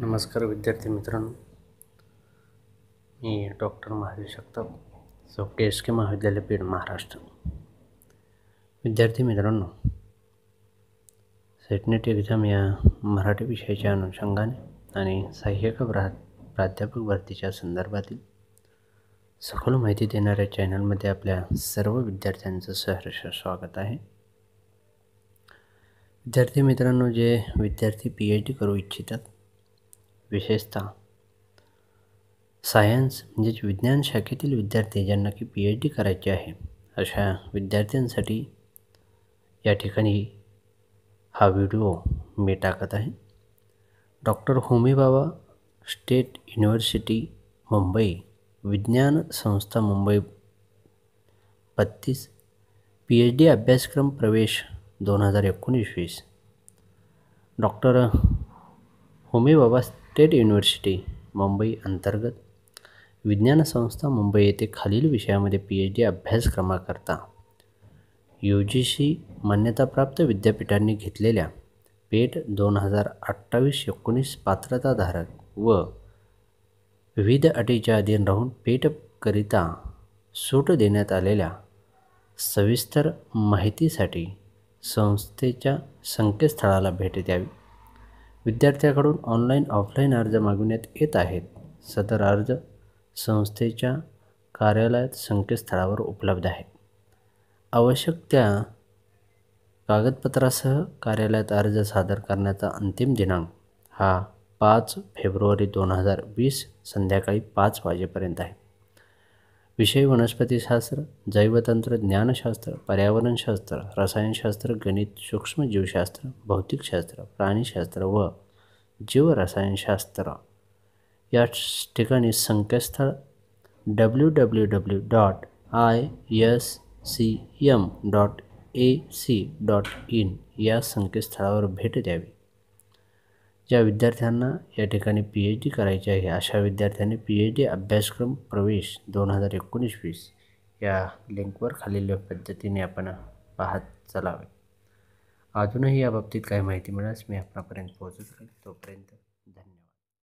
नमस्कार विद्यार्थी मित्रांनो, मी डॉक्टर महावीर शकता के महाविद्यालय पेठ महाराष्ट्र. विद्यार्थी मित्रांनो, सेटनेट एक्झाम या मराठी विषयाच्या अनुषंगाने आणि सहाय्यक प्राध्यापक भरतीच्या संदर्भातील सखोल माहिती देणाऱ्या चॅनलमध्ये आपल्या सर्व विद्यार्थ्यांचं सहर्ष स्वागत आहे. विद्यार्थी मित्रांनो, जे विद्यार्थी PhD करू इच्छितात, विशेषतः सायन्स म्हणजेच विज्ञान शाखेतील विद्यार्थी ज्यांना की PhD करायचे आहे, अशा विद्यार्थ्यांसाठी या ठिकाणी हा व्हिडिओ मी टाकत आहे. डॉक्टर होमी बाबा स्टेट युनिव्हर्सिटी मुंबई, विज्ञान संस्था मुंबई 32, PhD अभ्यासक्रम प्रवेश 2019-20. डॉक्टर होमी बाबा स्टेट युनिव्हर्सिटी मुंबई अंतर्गत विज्ञान संस्था मुंबई येथे खालील विषयामध्ये PhD अभ्यासक्रमाकरता UGC मान्यताप्राप्त विद्यापीठांनी घेतलेल्या पेठ 2028-19 पात्रताधारक व विविध अटीच्या अधीन राहून पेठकरिता सूट देण्यात आलेल्या सविस्तर माहितीसाठी संस्थेच्या संकेतस्थळाला भेट द्यावी. विद्यार्थ्याकडून ऑनलाईन ऑफलाईन अर्ज मागविण्यात येत आहेत. सदर अर्ज संस्थेच्या कार्यालयात संकेतस्थळावर उपलब्ध आहे. आवश्यक त्या कागदपत्रासह कार्यालयात अर्ज सादर करण्याचा अंतिम दिनांक हा 5 फेब्रुवारी 2020 संध्याकाळी 5 वाजेपर्यंत आहे. विषय वनस्पतीशास्त्र, जैवतंत्रज्ञानशास्त्र, पर्यावरणशास्त्र, रसायनशास्त्र, गणित, सूक्ष्मजीवशास्त्र, भौतिकशास्त्र, प्राणीशास्त्र व जीवरसायनशास्त्र. या ठिकाणी संकेतस्थळ www.iscm.ac.in या संकेतस्थळावर भेट द्यावी. ज्या विद्यार्थ्यांना या ठिकाणी PhD करायचे आहे, अशा विद्यार्थ्यांनी PhD अभ्यासक्रम प्रवेश 2019-20 या लिंकवर खालील पद्धतीने आपण पाहत चालावे. अजूनही याबाबतीत काही माहिती मिळाल्यास मी आपणापर्यंत पोहोचत राहील. तोपर्यंत